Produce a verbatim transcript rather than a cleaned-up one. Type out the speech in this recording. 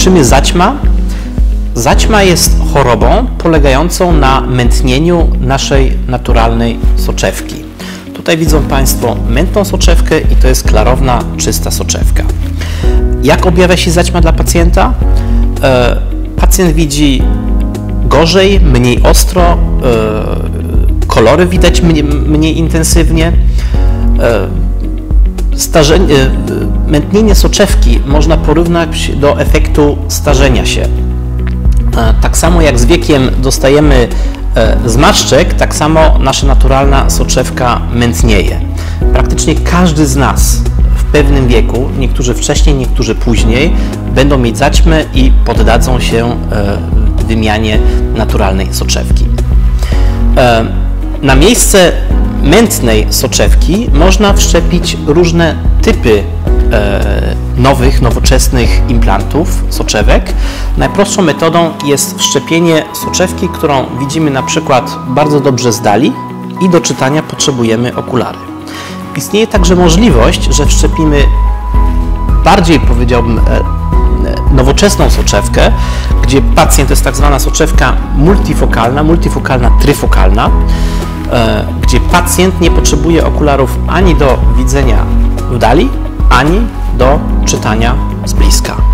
czym jest zaćma? Zaćma jest chorobą polegającą na mętnieniu naszej naturalnej soczewki. Tutaj widzą Państwo mętną soczewkę i to jest klarowna, czysta soczewka. Jak objawia się zaćma dla pacjenta? E, pacjent widzi gorzej, mniej ostro, e, kolory widać mniej, mniej intensywnie. E, starzenie, e, mętnienie soczewki można porównać do efektu starzenia się. E, tak samo jak z wiekiem dostajemy e, zmarszczek, tak samo nasza naturalna soczewka mętnieje. Praktycznie każdy z nas w pewnym wieku, niektórzy wcześniej, niektórzy później, będą mieć zaćmę i poddadzą się e, wymianie naturalnej soczewki. E, na miejsce mętnej soczewki można wszczepić różne typy e, nowych, nowoczesnych implantów, soczewek. Najprostszą metodą jest wszczepienie soczewki, którą widzimy na przykład bardzo dobrze z dali i do czytania potrzebujemy okulary. Istnieje także możliwość, że wszczepimy bardziej, powiedziałbym, nowoczesną soczewkę, gdzie pacjent, to jest tak zwana soczewka multifokalna, multifokalna, tryfokalna, gdzie pacjent nie potrzebuje okularów ani do widzenia w dali, ani do czytania z bliska.